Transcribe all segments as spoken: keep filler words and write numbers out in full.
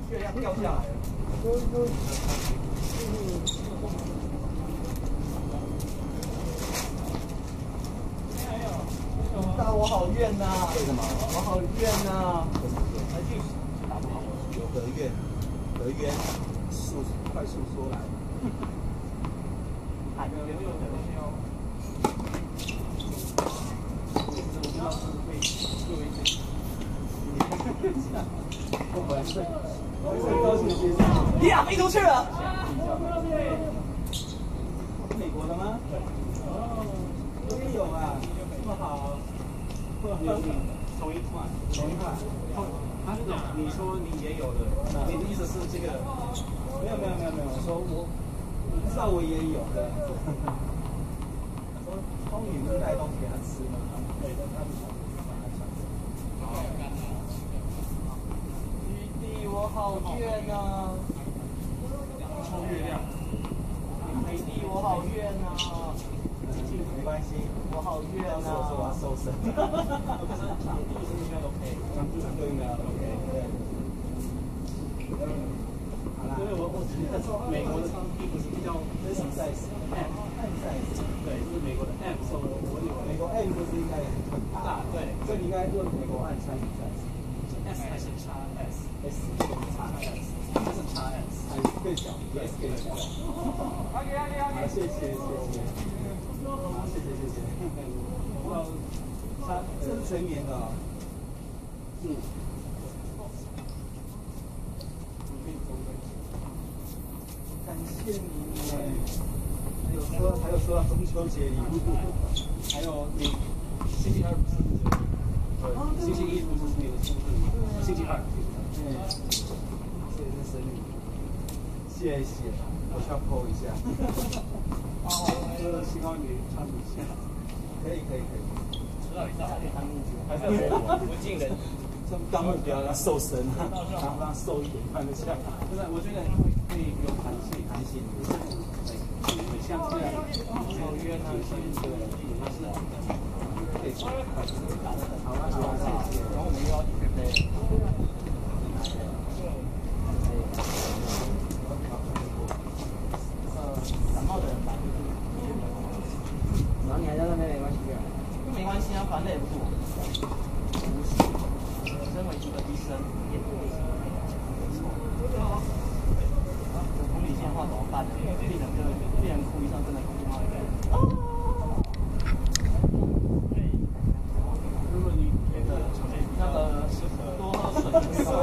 月亮掉下来了。大我好怨呐！为什么？我好怨呐！还去打不好，有得怨，得冤，速快速说来。还没有留有的东西哦。我不知道是不是会作为一些。我本来是，我很高兴的接受。呀，飞出去了！美国的吗？哦，我也有啊，这么好。同一款，同一款。啊，你说你也有的，你的意思是这个？没有没有没有没有，我说我，你不知道我也有的。他说通宇不是带东西给他吃吗？对的，他不想把他抢走。余弟，我好怨啊！抽月亮。余弟，我好怨啊！没关系，我好怨啊！我说我要瘦身。可是长度是应该 OK， 长度长度应该 OK， 对。好啦，因为我我只是美国的长度不是比较，这是什么 size？M，M size。对，就是美国的 M， 所以我有美国 M 不是应该很大？对，所以你应该用美国按穿 size。S 还是 XS？S 是 XS， 这是 XS， 还是更小 ？S 更小。好，谢谢谢谢。好，谢谢谢谢。哇，它这是纯棉的啊。嗯。感谢你耶！还有说还有说到中秋节礼物，还有你星期二不是生日？对，星期一不是你的生日？星期二。嗯。这也是生日。谢谢，我需要 po 一下。哦，这个希望你穿一下。可以可以可以。知道一下，当目标，还是我不敬人。当目标要瘦身啊，然后让瘦一点，看得下。不是，我觉得可以有弹性，弹性。对，像这样有约弹性，对，它是可以穿。好啊好啊，谢谢。然后我们又要准备。感冒的人吧。然后你还在那边没关系啊？没关系啊，反正也不是我。身为一个医生，也不会有同理心的话怎么办呢？病人跟病人哭医生真的哭吗？如果你觉得那个多喝水，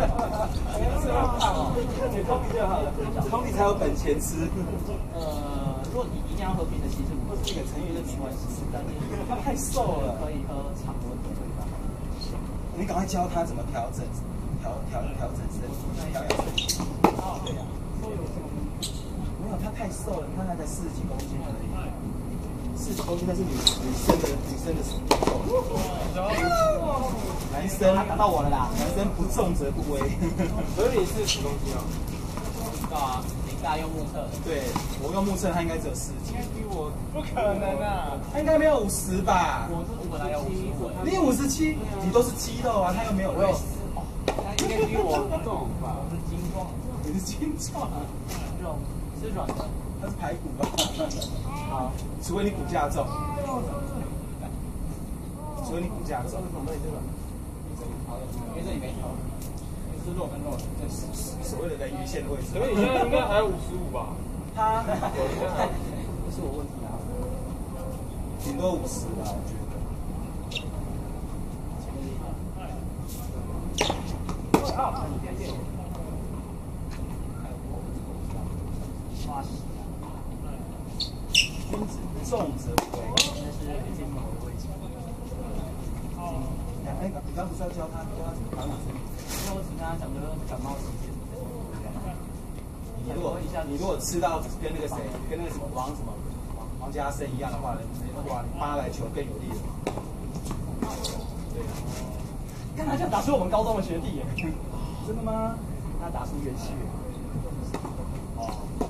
你通理就好了，通理才有本钱吃。呃，如果你一定要喝冰的，其实我这个成语是没关系，但是他太瘦了，可以喝常温的。你赶快教他怎么调整，调调调整身体，调养身体。哦，对呀。没有，他太瘦了，他还才四十几公斤而已。四十公斤那是女女生的女生的体重。男生打到我了啦！男生不重则不威。所以你四十公斤哦。知道啊，你大用目测。对，我用目测，他应该只有四十几。比我不可能啊！他应该没有五十吧？我是我本来有五十。你五十七，你都是肌肉啊，他又没有肉。他应该比我重吧？我是精壮。你是精壮，肉是软的，它是排骨吧？好，除非你骨架重，除非你骨架重。因为这里没头，是肉跟肉，这是所谓的人鱼线的位置。所以你现在应该还有五十五吧？他，不是我问题啊，顶多五十吧，我觉得。君子重则不威，那是肩膀的位置。哎，你刚不是要教他教他怎么保养身体？因为我只跟他讲的感冒期间。你如果你如果吃到跟那个谁，跟那个什么王什么王王家生一样的话，哇，你八来球更有力了。对啊。看他这样打出我们高中的学弟耶！真的吗？他打出元旭。哦。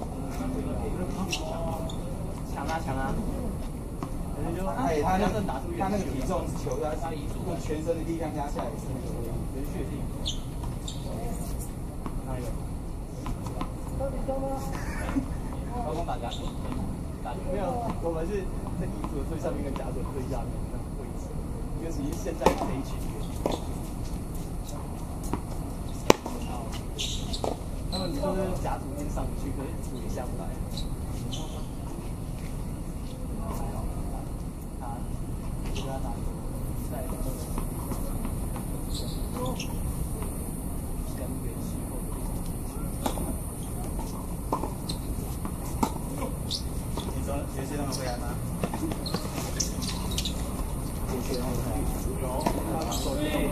强啊强啊！哎，他那个他那个体重球，他用全身的力量压下来是那个元旭力。啊， 那个。高空打夹手，没有，我们是在椅子最上面跟夹手最下面那个位置，因为其实现在这一区。他们就是夹竹间上不去，可是竹也下不来。他，给他打，在那个两元气候。你说学习他们会来吗？学习他们会。有，手机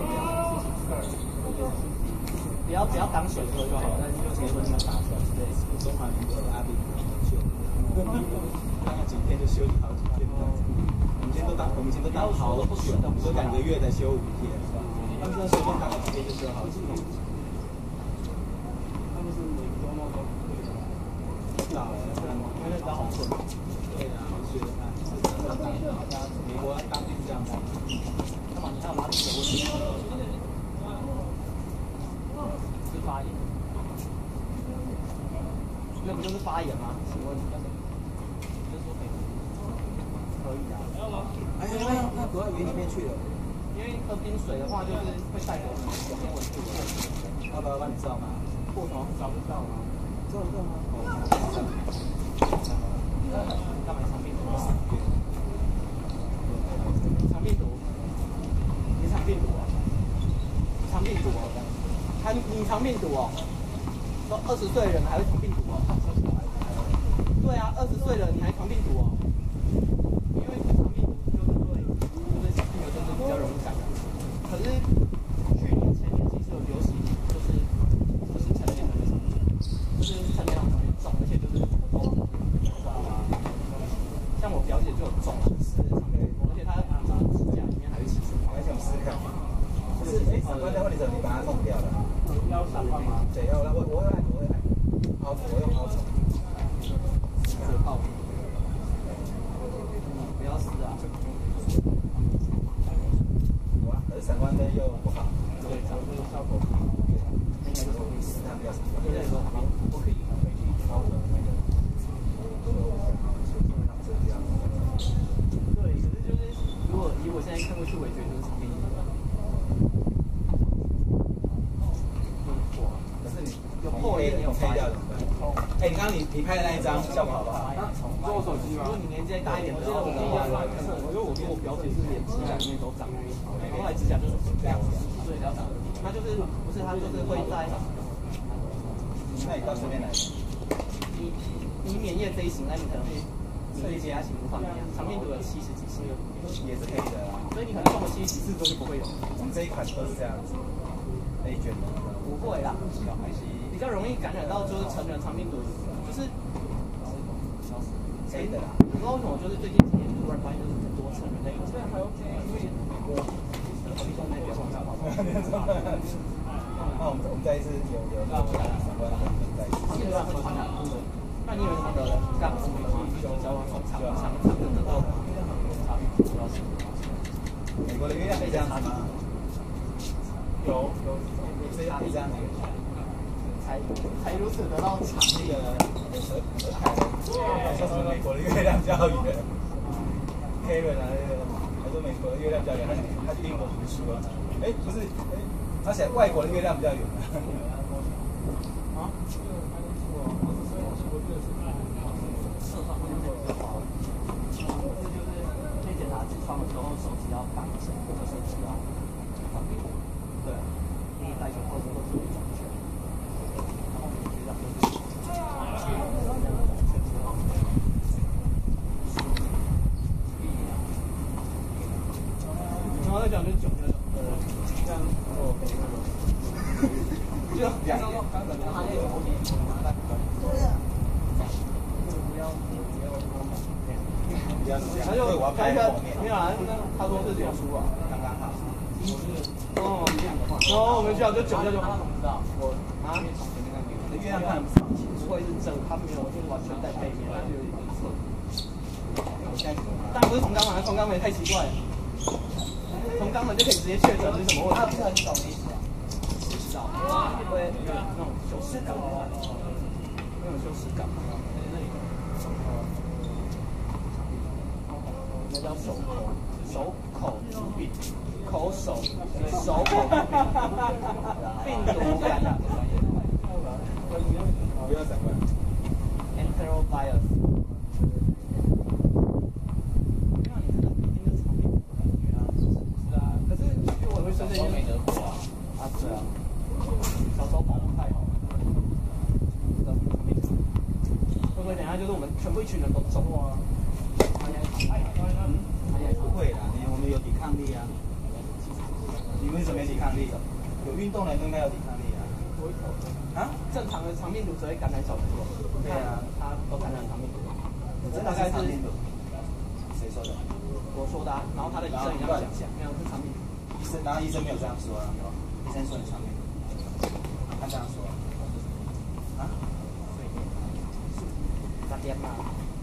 不要不要当水喝就好，但是就结婚要打出来。对，中华民国的阿兵修，大概几天就修理好几天。我们以前都当，我们以前都当好了不久，我们说两个月才修五天，他们那时候大概几天就修好几天。他们是每个周末都会的，老了，因为当好顺。对啊，学的看，是真的当，美国当兵这样子。那么你还有哪里有问题？发炎，那不就是发炎吗？请问，就是说可以，可以啊。哎，那那躲到云里面去了。因为喝冰水的话，就是会带给我们有温度。要不要帮你照吗？不同照不到吗？照得到吗？干嘛肠病毒？肠病毒？你肠病毒啊？肠病毒啊？还你肠病毒哦，都二十岁的人还会肠病毒哦。对啊，二十岁了你还肠病毒哦，因为肠病毒就是对对小朋友就是比较容易感染。可是去年前年其实有流行，就是就是成年人的肠病毒，就是成年人很重，而且就是都知道吗？像我表姐就有中了四的肠病毒，而且她长指甲里面还有起水泡。我想试看。是哎，长官在问你怎么你把它弄掉了？要闪光吗？对，要我我会按，我会按，凹我用凹手。可靠。不要试啊！有啊，可是闪光灯又不好。对，闪光灯效果不好。应该就是我会试探比较少。现在说好，我可以回去凹的那个。对，可是就是如果以我现在看过去，我也觉得就是场面。有破裂，有黑掉怎么办？哎，你刚刚你你拍的那一张效果好不好？做手机吗？如果你年纪再大一点，我记得我第一张画测，因为我跟我表姐是连指甲里面都长，后来指甲就是这样子，所以比较长。它就是不是它就是会在。那你到这边来。你你免疫这一型，那你可能会免疫其他型无法免疫，肠病毒有七十几型，也是可以的啊。所以你可能中了七十几次都是不会有。我们这一款都是这样子，内卷的。不会啦，小孩是。比较容易感染到就是成人肠病毒，就是真的啦。不知道为什么，就是最近几年突然发现就是很多成人那种。这样还 OK， 因为美国，美国那边冲上跑。那我们我们再一次有有那我们相关的再一次。他们会传染的。那你有什么的干什么吗？交往长长长长的到差别主要是美国的月亮可以这样子吗？有有有这样这样子。才才如此得到强力的和和凯的，说什么美国的月亮比较圆 ，Karen 啊那个，他说美国的月亮比较圆，他他去英国读书啊，哎不是，哎，他写外国的月亮比较圆啊。放的时候手机要绑紧，或者手机要放平。对，第一代就后面都注意安全。然后我们学长就是，然后再讲就九个，呃，这样哦，就两个，刚才他那个模拟，对呀。不要不要多嘛。他就看一下，没有啊，他说是九书啊，刚刚好。哦，然后我们学校就九下就。他怎么知道？我啊，月亮看不清楚，会是正，他没有，就是完全在背面，他就有点黑色。但不是从肛门，从肛门太奇怪了。从肛门就可以直接确诊是什么问题？他不是很懂的意思啊。不知道，会不会有那种手势？ 感，没有羞耻感。那叫手口，手口疾病，口手手口病毒感染的专业。 不要闪过来。 Enterovirus。都没得过啊！啊，对啊，小时候保护太好了。会不会等一下就是我们全部一群人都中啊？ 不会啦，你我们有抵抗力啊。你为什么没抵抗力？有运动的人都应该有抵抗力啊。啊？ 正常的肠病毒只会感染小朋友。 对啊， 他都感染肠病毒。 真的是肠病毒？谁说的？ 我说的啊，然后他的医生也这样讲，没有是肠病毒。 医生，然后医生没有这样说啊，医生说你肠病毒，他这样说啊？ 咋编嘛？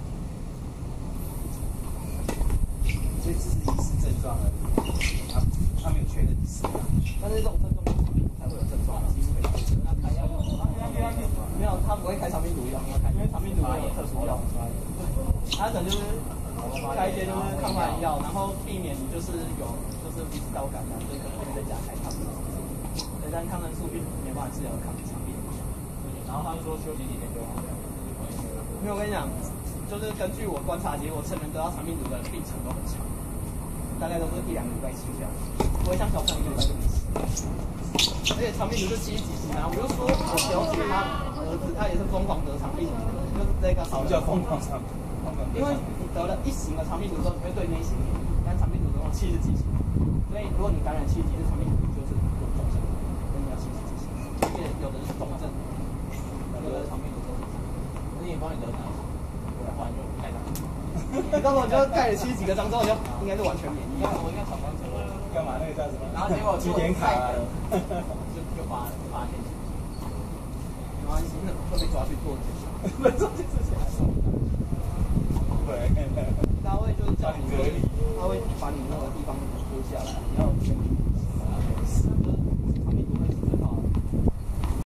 所以这是疑似症状而已，他他没有确认是。 但是这种症状才会有症状，几乎没有。那开药没有，他不会开肠病毒药，因为肠病毒有特殊药，他可能就是开一些就是抗发炎药，然后避免你就是有。就是鼻子道感染，所以可能会再加开抗生素。对，但抗生素并没办法治疗抗肠病毒。然后他们说休息几天就好了。因为我跟你讲，就是根据我观察结果，成人得到肠病毒的病程都很长，大概都是一两个礼拜期这样，不会像小朋友一个礼拜就没事。而且肠病毒是七十几型啊，我就说我表姐她儿子他也是疯狂得肠病毒，就是这个好叫疯狂肠， 因为你得了一型的肠病毒之后，你会对那一型免疫，但肠病毒总共七十几型。所以，如果你感染七级的肠病毒，就是有重症，所以你要七十几型。而且有的是重症，有的肠病毒都是。那你帮你得哪一型？我来换就盖章。你到时候你就盖了七十几个章之后，就应该是完全免疫。我应该闯关车。 干嘛？那个叫什么？ 然后结果体检卡， 就就发发现。没关系，那会被抓去做检查。 被抓去做检查。对。 大卫就是叫你